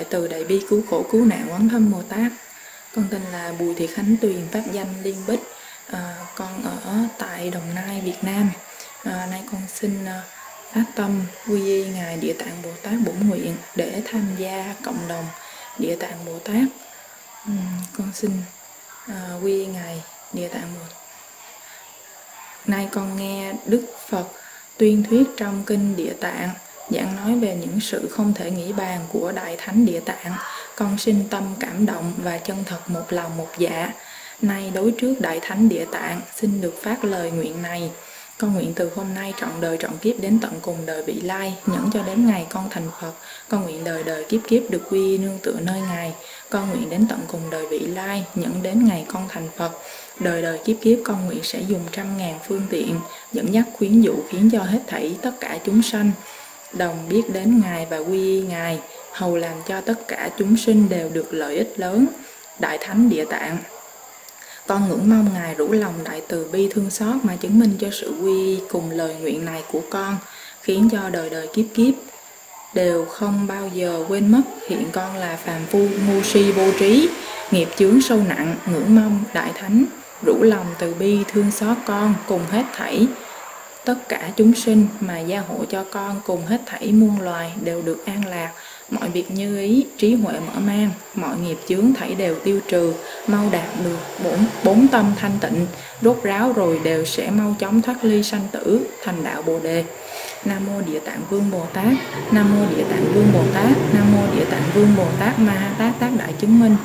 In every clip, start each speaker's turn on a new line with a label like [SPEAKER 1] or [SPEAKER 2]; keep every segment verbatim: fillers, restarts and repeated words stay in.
[SPEAKER 1] từ Đại Bi cứu khổ cứu nạn Quán Thâm Bồ Tát. Con tên là Bùi Thị Khánh Tuyền, pháp danh Liên Bích. À, con ở tại Đồng Nai, Việt Nam. À, nay con xin uh, phát tâm quy y Ngài Địa Tạng Bồ Tát bổn nguyện để tham gia cộng đồng Địa Tạng Bồ Tát. Uhm, con xin uh, quy y Ngài Địa Tạng Bồ Tát. Nay con nghe Đức Phật tuyên thuyết trong kinh Địa Tạng giảng nói về những sự không thể nghĩ bàn của Đại Thánh Địa Tạng. Con sinh tâm cảm động và chân thật một lòng một dạ. Nay đối trước Đại Thánh Địa Tạng xin được phát lời nguyện này. Con nguyện từ hôm nay trọn đời trọn kiếp đến tận cùng đời vị lai, nhẫn cho đến ngày con thành Phật. Con nguyện đời đời kiếp kiếp được quy y nương tựa nơi Ngài. Con nguyện đến tận cùng đời vị lai, nhẫn đến ngày con thành Phật. Đời đời kiếp kiếp con nguyện sẽ dùng trăm ngàn phương tiện, dẫn dắt khuyến dụ khiến cho hết thảy tất cả chúng sanh đồng biết đến Ngài và quy y Ngài, hầu làm cho tất cả chúng sinh đều được lợi ích lớn. Đại Thánh Địa Tạng, con ngưỡng mong Ngài rủ lòng đại từ bi thương xót mà chứng minh cho sự quy y cùng lời nguyện này của con, khiến cho đời đời kiếp kiếp đều không bao giờ quên mất hiện con là phàm phu ngu si vô trí, nghiệp chướng sâu nặng. Ngưỡng mong Đại Thánh rủ lòng từ bi thương xót con cùng hết thảy tất cả chúng sinh mà gia hộ cho con cùng hết thảy muôn loài đều được an lạc, mọi việc như ý, trí huệ mở mang, mọi nghiệp chướng thảy đều tiêu trừ, mau đạt được bốn, bốn tâm thanh tịnh, rốt ráo rồi đều sẽ mau chóng thoát ly sanh tử, thành đạo Bồ Đề. Nam mô Địa Tạng Vương Bồ Tát, Nam mô Địa Tạng Vương Bồ Tát, Nam mô Địa Tạng Vương Bồ Tát Ma Ha Tát Tác Đại Chứng Minh.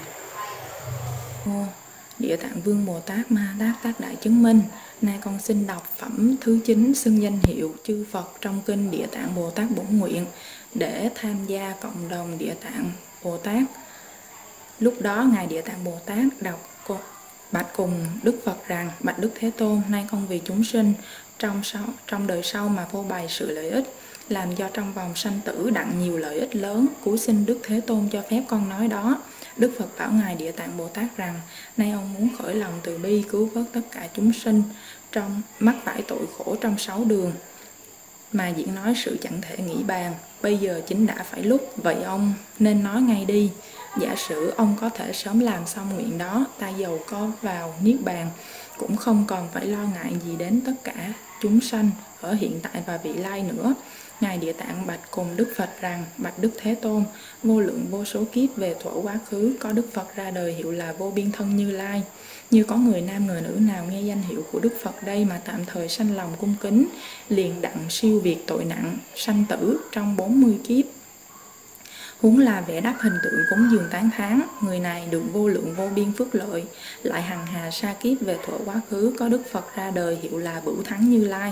[SPEAKER 1] Địa Tạng Vương Bồ Tát Ma Ha Tát Tác Đại Chứng Minh. Nay con xin đọc phẩm thứ chín xưng danh hiệu chư Phật trong kinh Địa Tạng Bồ Tát bổn nguyện để tham gia cộng đồng Địa Tạng Bồ Tát. Lúc đó Ngài Địa Tạng Bồ Tát đọc bạch cùng Đức Phật rằng: Bạch Đức Thế Tôn, nay con vì chúng sinh trong sau, trong đời sau mà phô bày sự lợi ích, làm cho trong vòng sanh tử đặng nhiều lợi ích lớn, cúi xin Đức Thế Tôn cho phép con nói đó. Đức Phật bảo Ngài Địa Tạng Bồ Tát rằng: nay ông muốn khởi lòng từ bi cứu vớt tất cả chúng sinh trong mắc phải tội khổ trong sáu đường mà diễn nói sự chẳng thể nghĩ bàn. Bây giờ chính đã phải lúc, vậy ông nên nói ngay đi. Giả sử ông có thể sớm làm xong nguyện đó, ta dầu có vào niết bàn cũng không còn phải lo ngại gì đến tất cả chúng sanh ở hiện tại và vị lai nữa. Ngài Địa Tạng bạch cùng Đức Phật rằng: Bạch Đức Thế Tôn, vô lượng vô số kiếp về thuở quá khứ có Đức Phật ra đời hiệu là Vô Biên Thân Như Lai. Như có người nam người nữ nào nghe danh hiệu của Đức Phật đây mà tạm thời sanh lòng cung kính, liền đặng siêu việt tội nặng sanh tử trong bốn mươi kiếp. Huống là vẽ đắp hình tượng cúng dường tán thán, người này được vô lượng vô biên phước lợi. Lại hằng hà sa kiếp về thuở quá khứ có Đức Phật ra đời hiệu là Bửu Thắng Như Lai.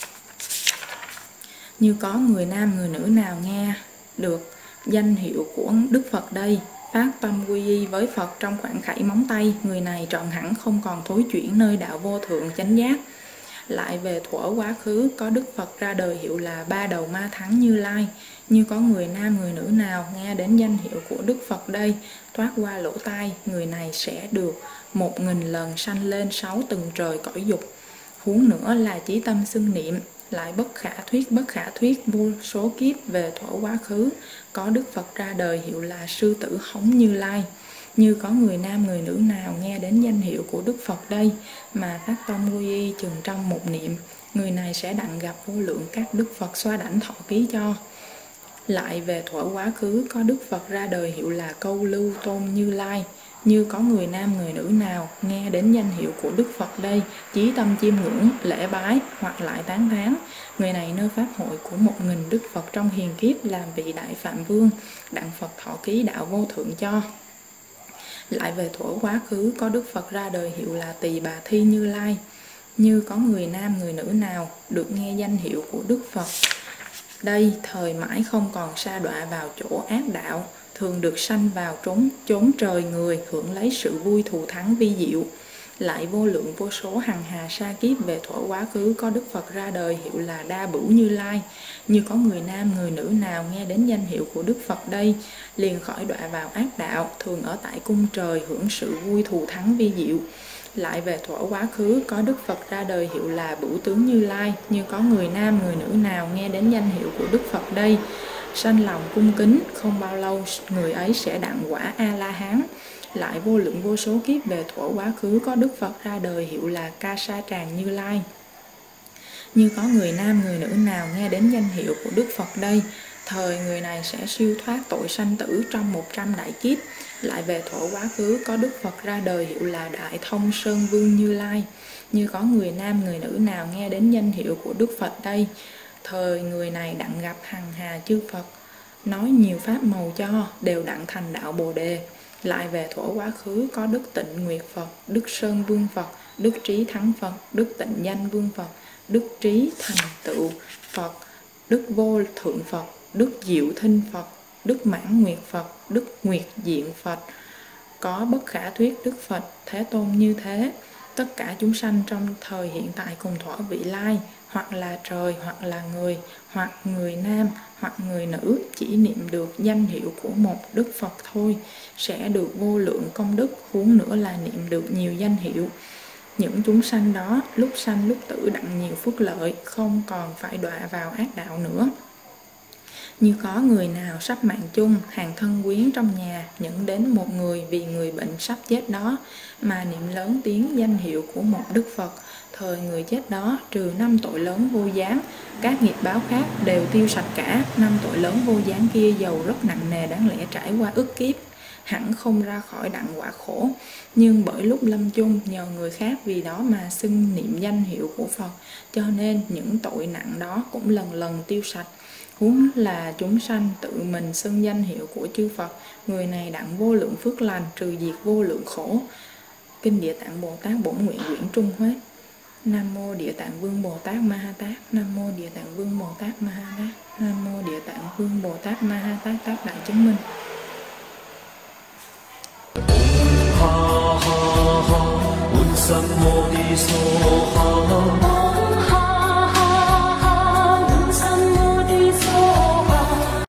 [SPEAKER 1] Như có người nam người nữ nào nghe được danh hiệu của Đức Phật đây, phát tâm quy y với Phật trong khoảng khảy móng tay, người này trọn hẳn không còn thối chuyển nơi đạo vô thượng chánh giác. Lại về thuở quá khứ có Đức Phật ra đời hiệu là Ba Đầu Ma Thắng Như Lai. Như có người nam người nữ nào nghe đến danh hiệu của Đức Phật đây, thoát qua lỗ tai, người này sẽ được một nghìn lần sanh lên sáu tầng trời cõi dục. Huống nữa là chí tâm xưng niệm. Lại bất khả thuyết bất khả thuyết vô số kiếp về thuở quá khứ có Đức Phật ra đời hiệu là Sư Tử Hống Như Lai. Như có người nam người nữ nào nghe đến danh hiệu của Đức Phật đây mà phát tâm quy y chừng trong một niệm, người này sẽ đặng gặp vô lượng các Đức Phật xoa đảnh thọ ký cho. Lại về thuở quá khứ có Đức Phật ra đời hiệu là Câu Lưu Tôn Như Lai. Như có người nam người nữ nào nghe đến danh hiệu của Đức Phật đây, chí tâm chiêm ngưỡng, lễ bái hoặc lại tán thán, người này nơi pháp hội của một nghìn Đức Phật trong hiền kiếp làm vị Đại Phạm Vương, đặng Phật thọ ký đạo vô thượng cho. Lại về thuở quá khứ có Đức Phật ra đời hiệu là Tỳ Bà Thi Như Lai. Như có người nam người nữ nào được nghe danh hiệu của Đức Phật đây, thời mãi không còn sa đọa vào chỗ ác đạo, thường được sanh vào trốn chốn trời người, hưởng lấy sự vui thù thắng vi diệu. Lại vô lượng vô số hằng hà sa kiếp về thuở quá khứ có Đức Phật ra đời hiệu là Đa Bửu Như Lai. Như có người nam người nữ nào nghe đến danh hiệu của Đức Phật đây, liền khỏi đọa vào ác đạo, thường ở tại cung trời hưởng sự vui thù thắng vi diệu. Lại về thuở quá khứ có Đức Phật ra đời hiệu là Bửu Tướng Như Lai. Như có người nam người nữ nào nghe đến danh hiệu của Đức Phật đây sanh lòng cung kính, không bao lâu người ấy sẽ đặng quả A-la-hán. Lại vô lượng vô số kiếp về thuở quá khứ có Đức Phật ra đời hiệu là Ca Sa Tràng Như Lai. Như có người nam người nữ nào nghe đến danh hiệu của Đức Phật đây, thời người này sẽ siêu thoát tội sanh tử trong một trăm đại kiếp. Lại về thuở quá khứ có Đức Phật ra đời hiệu là Đại Thông Sơn Vương Như Lai. Như có người nam người nữ nào nghe đến danh hiệu của Đức Phật đây, thời người này đặng gặp hằng hà chư Phật, nói nhiều pháp màu cho, đều đặng thành đạo Bồ Đề. Lại về thuở quá khứ có Đức Tịnh Nguyệt Phật, Đức Sơn Vương Phật, Đức Trí Thắng Phật, Đức Tịnh Danh Vương Phật, Đức Trí Thành Tựu Phật, Đức Vô Thượng Phật, Đức Diệu Thinh Phật, Đức Mãn Nguyệt Phật, Đức Nguyệt Diện Phật. Có bất khả thuyết Đức Phật Thế Tôn như thế. Tất cả chúng sanh trong thời hiện tại cùng thọ vị lai, hoặc là trời, hoặc là người, hoặc người nam, hoặc người nữ, chỉ niệm được danh hiệu của một Đức Phật thôi, sẽ được vô lượng công đức, huống nữa là niệm được nhiều danh hiệu. Những chúng sanh đó lúc sanh lúc tử đặng nhiều phước lợi, không còn phải đọa vào ác đạo nữa. Như có người nào sắp mạng chung, hàng thân quyến trong nhà nhận đến một người vì người bệnh sắp chết đó, mà niệm lớn tiếng danh hiệu của một Đức Phật, thời người chết đó trừ năm tội lớn vô gián, các nghiệp báo khác đều tiêu sạch cả. Năm tội lớn vô gián kia dầu rất nặng nề, đáng lẽ trải qua ức kiếp hẳn không ra khỏi đặng quả khổ, nhưng bởi lúc lâm chung nhờ người khác vì đó mà xưng niệm danh hiệu của Phật, cho nên những tội nặng đó cũng lần lần tiêu sạch. Huống là chúng sanh tự mình xưng danh hiệu của chư Phật, người này đặng vô lượng phước lành, trừ diệt vô lượng khổ. Kinh Địa Tạng Bồ Tát Bổn Nguyện quyển Trung hết. Nam mô Địa Tạng Vương Bồ Tát Ma Ha Tát. Nam mô Địa Tạng Vương Bồ Tát Ma Ha Tát. Nam mô Địa Tạng Vương Bồ Tát Ma Ha Tát. Tác đại chứng minh. Ha ha ha, un sam mô ni so.